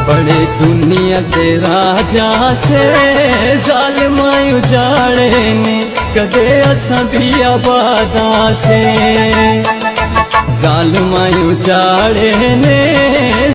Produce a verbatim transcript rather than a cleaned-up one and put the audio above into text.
बड़े दुनिया ते राजा से जालिमा उजाड़े ने कदे असां भी आबादा से जालिमा उजाड़े ने।